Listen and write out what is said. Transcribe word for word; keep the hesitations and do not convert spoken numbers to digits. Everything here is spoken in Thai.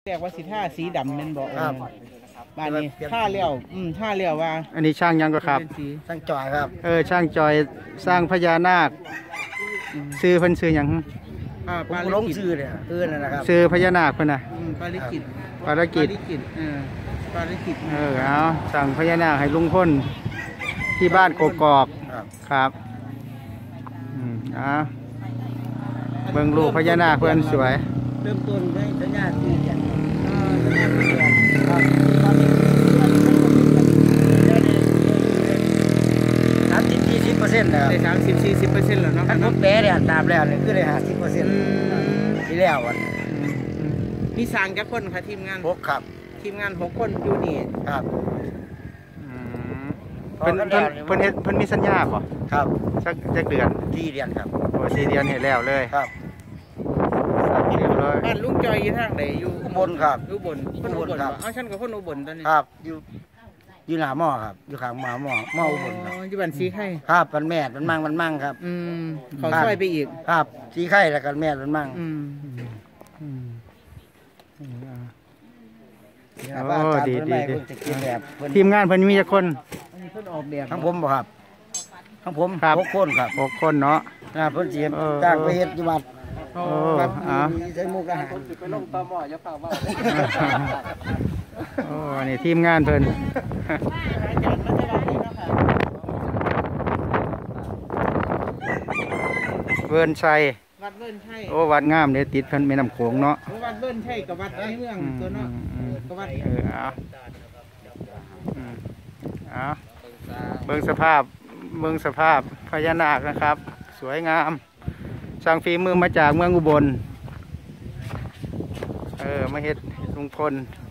เรียกว่าสีท่าสีดำเป็นบอกบ้านนี้ท่าเลี้ยวอืมท่าเลี้ยวว่าอันนี้ช่างยังก็ครับช่างจอยครับเออช่างจอยสร้างพญานาคซื้อเพิ่นซื้อหยังอ่าปาลิกิตซื้อเนี่ยเออนั่นนะครับซื้อพญานาคเพิ่นน่ะปาลิกิตปาลิกิตเออปาลิกิตเออเอาสั่งพญานาคให้ลุงพลที่บ้านกกอกครับอืมอ่าเบิ่งรูปพญานาคเพิ่นสวยเริ่มต้นได้สัญญาสี่เดือนสัญญาสี่เดือนครับสามสิบสี่สิบเปอร์เซ็นต์นะครับได้สามสิบสี่สิบเปอร์เซ็นต์แล้วเนาะถ้าผมแปลเนี่ยตามแล้วเนี่ยคือได้ห้าสิบเปอร์เซ็นต์ที่แล้ววันมีสร้างจักคนค่ะทีมงานหกครับทีมงานหกคนอยู่นี่ครับเพิ่นเพิ่นเพิ่นเฮ็ดเพิ่นมีสัญญาป่ะครับสักจักเดือนสี่เดือนครับโอ้สี่เดือนเฮ็ดแล้วเลยครับบ้านลุงจอยอยู่ทางไหนอยู่อุบลครับอุบลคนอุบลเอาฉันกับคนอุบลตอนนี้ครับอยู่อยู่หน้าหม้อครับอยู่ข้างหม้อหม้อหม้ออุบลครับอยู่บ้านสีไข่ครับมันแม่มันมั่งมันมั่งครับอืมเขาช่วยไปอีกครับสีไข่แล้วกันแม่มันมั่งอืมโอ้ดีดีทีมงานเพิ่นมีจักคนเพิ่นออกแบบทั้งผมบ่ครับทั้งผมหกคนครับหกคนเนาะนะเพิ่นสิจ้างไปเฮ็ดอยู่วัดโอ้อ่ะใช้มุกอาหารไปลงตมอย่าฝ่าว่าโอ้นี่ทีมงานเพิ่นเวิร์นชัยวัดเวิร์นชัยโอ้วัดงามเนี่ยติดเพิ่นแม่น้ำโขงเนาะวัดเวิร์นชัยกับวัดในเมืองตัวเนาะกับวัดเออเอาเอาเบิ่งสภาพเบิ่งสภาพพญานาคนะครับสวยงามสร้างฝีมือมาจากเมืองอุบลเออมาเฮ็ดลุงพล